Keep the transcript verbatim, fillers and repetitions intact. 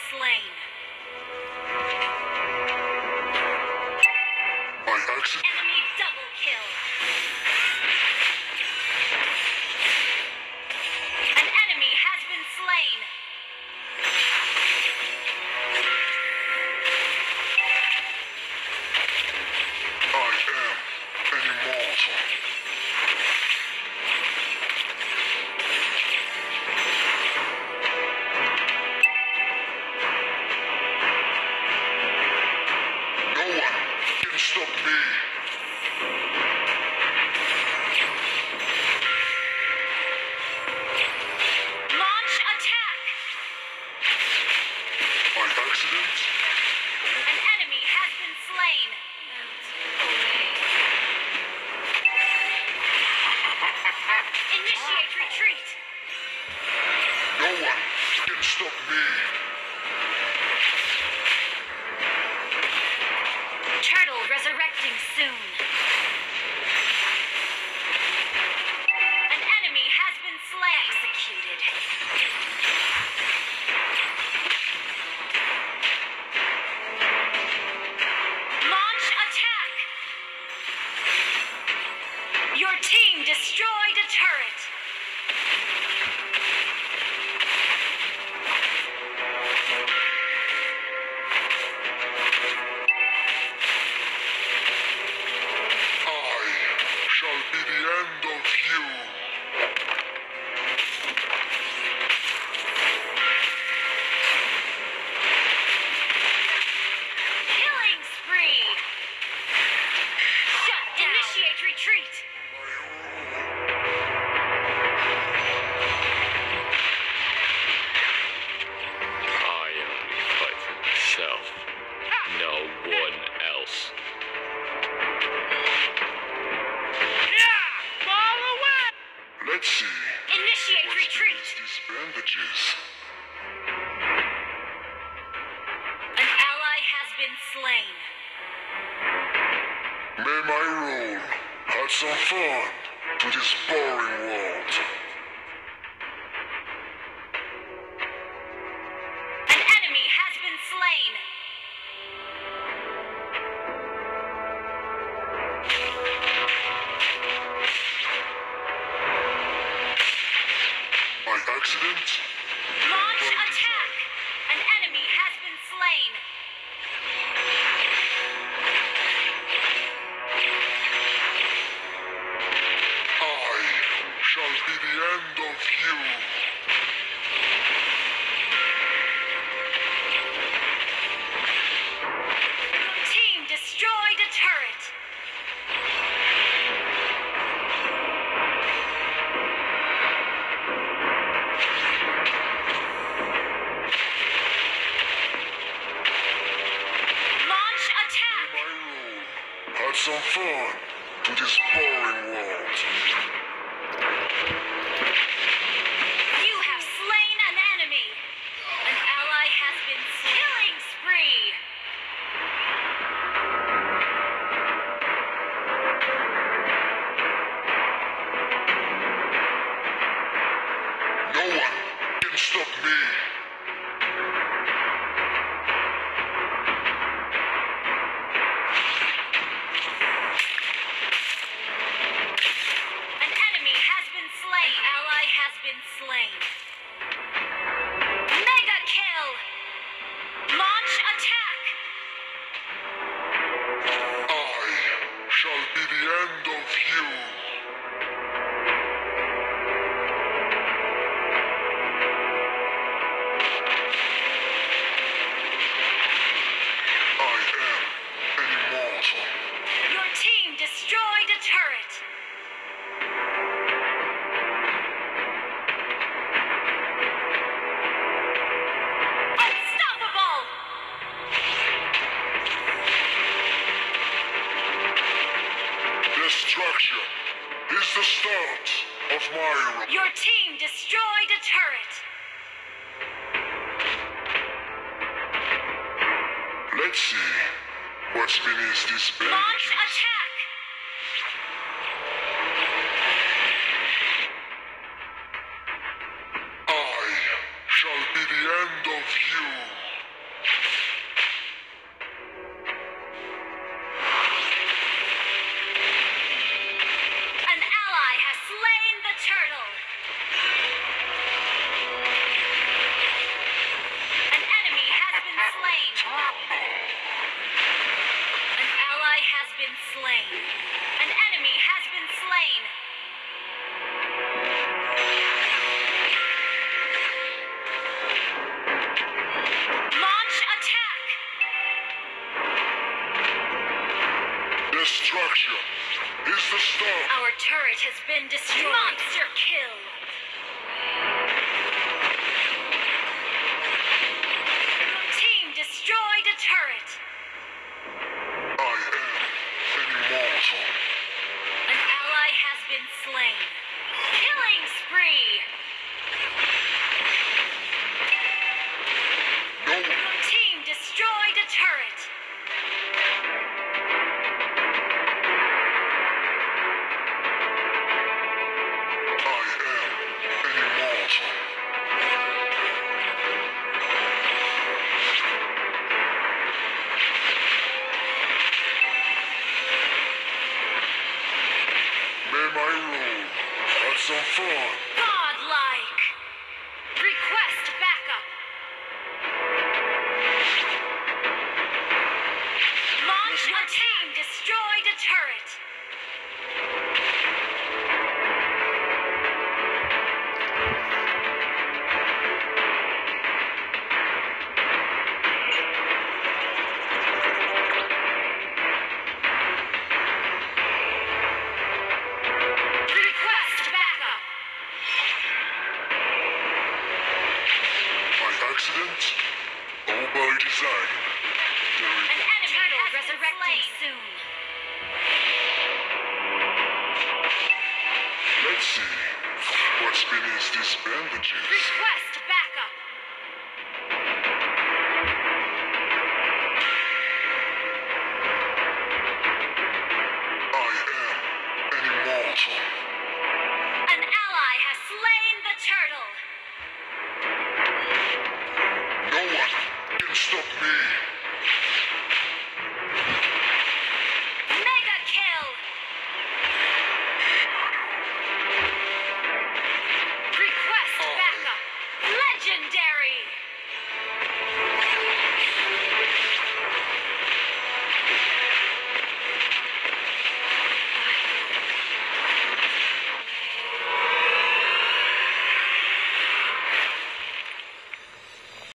slain. By accident. Enemy double kill. An enemy has been slain. I am an immortal. No one can stop me. Launch attack. By accident. An enemy has been slain. Initiate retreat. No one can stop me. Turtle resurrecting soon. An enemy has been slain. Executed. Launch attack. Your team destroyed a turret. I shall be the end of you. Killing spree. Shut down. Initiate retreat. I only fight for myself. No one else. Let's see. Initiate What's retreat. beneath these bandages? An ally has been slain. May my rule add some fun to this boring world. An enemy has been slain. By accident. Launch attack. An enemy has been slain. I shall be the end of you. Your team destroyed a turret. Launch attack. My rule add some fun to this boring world. You have slain an enemy. An ally has been slain. Killing spree. No one can stop me. An enemy has been slain. An ally has been slain. Mega kill. Launch attack. I shall be the end of you. I am an immortal. Your team destroyed a turret. Unstoppable. Destruction is the start of my re- Your team destroyed a turret. Let's see what's beneath this Launch bandages. attack. I shall be the end of you. destruction is the start. Our turret has been destroyed. Monster kill. Team destroyed a turret. I am an immortal. An ally has been slain. Killing spree. No one Team destroyed a turret. I am an immortal. May my rule have some fun. Godlike. Request backup. Launch your team destroyed a turret. Request backup. By accident or by design. There An is enemy turtle resurrecting soon. Let's see what's beneath these bandages. Request backup. I am an immortal. An ally has slain the turtle. No one can stop me.